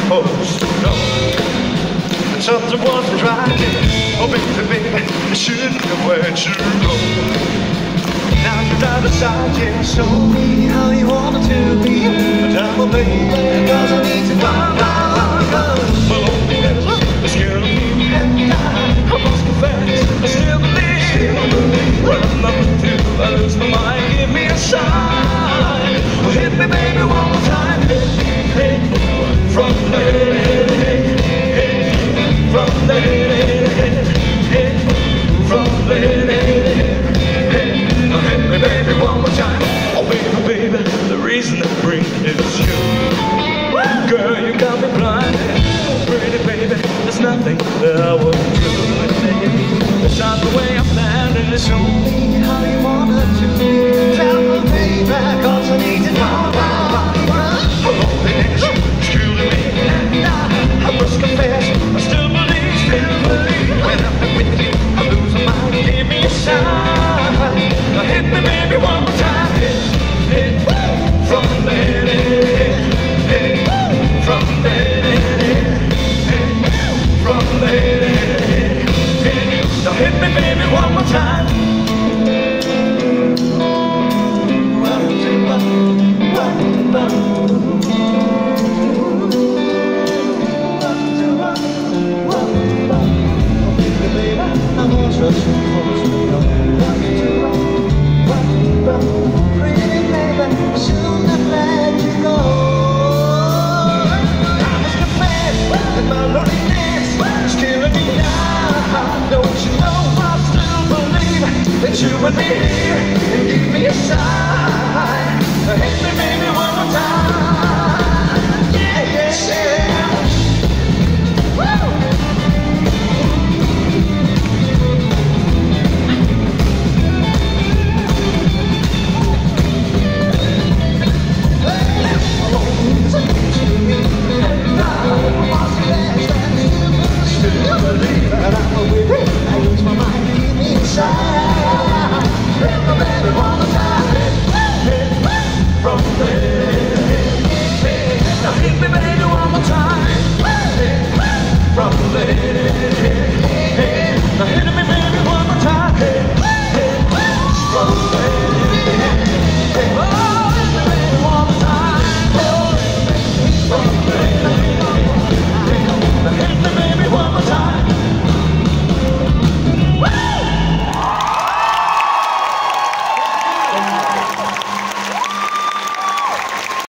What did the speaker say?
supposed to know that something wasn't right. Oh baby, you shouldn't have let you go. Now you're out of sight, yeah. Show me how you want it to be. But I'm a baby, cause I need to cause my loneliness is killing me. And I must confess, I still believe when I'm not with you, I lose my mind. Give me a sign. Well, hit me baby one more time. Hey, from there, hey, from there, hey, from there, hey, hit me baby one more time. Oh baby, the reason I bring is you. Girl, you got me blind. Pretty baby, there's nothing that I wouldn't do. It's not the way I planned it. Show me how you want it to be. Tell me baby, cause I need to know. Loneliness is killing me. And I must confess, I still believe. When I'm with you, I lose my mind. Give me a sign. Now hit me baby one more time. Hit, from there, hit, from there, from there, hit. Now hit me baby one more time. That you would be here and give me a sign.